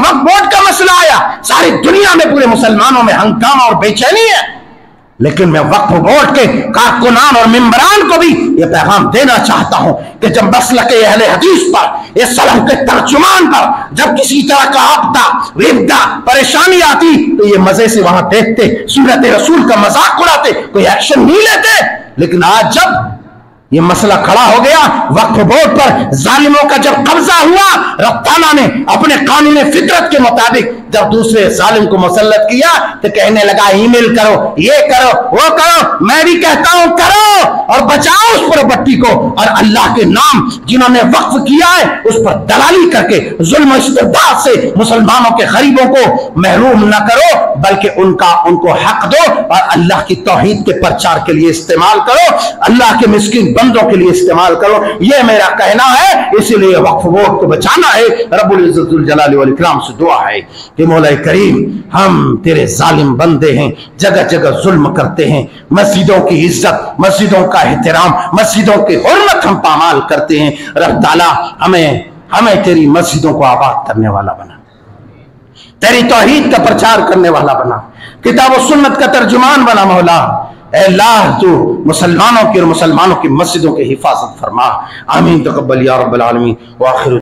वक्फ board का मसला आया, सारी दुनिया में पूरे मुसलमानों में हंगामा और बेचैनी है। लेकिन मैं वक्फ बोर्ड के कारकुनान और मेंबरान को भी यह पैगाम देना चाहता हूं कि जब मसलक अहले हदीस पर, इस सलाह के तर्जुमान पर जब किसी तरह का आपदा, विपदा, परेशानी आती तो ये मजे से वहां देखते, सूरत रसूल का मजाक उड़ाते, कोई एक्शन नहीं लेते। लेकिन आज जब ये मसला खड़ा हो गया, वक्फ बोर्ड पर जालिमों का जब कब्जा हुआ, रब ताला ने अपने कानून फितरत के मुताबिक जब दूसरे जालिम को मुसल्लत किया तो कहने लगा ईमेल करो, ये करो, वो करो। मैं भी कहता हूं करो और बचाओ उस प्रॉपर्टी को, और अल्लाह के नाम जिन्होंने वक्फ किया है उस पर दलाली करके जुल्म इस्तिबदाद से मुसलमानों के गरीबों को महरूम न करो, बल्कि उनको हक दो और अल्लाह की तौहीद के प्रचार के लिए इस्तेमाल करो, अल्लाह के मिस्किन बंदों के लिए इस्तेमाल करो। ये मेरा कहना है, इसीलिए वक्फ बोर्ड को बचाना है। रब्बुल इज्जत जुल जलाल वल इकराम से दुआ है कि मौला करीम, हम तेरे जालिम बंदे हैं, जगह जगह जुल्म करते हैं, मस्जिदों की इज्जत, मस्जिदों का एहतराम, मस्जिदों की हुर्मत हम पामाल करते हैं। रब ताला हमें तेरी मस्जिदों को आबाद करने वाला बना, तेरी तौहीद का प्रचार करने वाला बना, किताब और सुन्नत का तर्जुमान बना। मौला अल्लाह तू मुसलमानों की और मुसलमानों की मस्जिदों की हिफाजत फरमा। आमीन तक़ब्बल या रब्बल आलमीन। व आखिर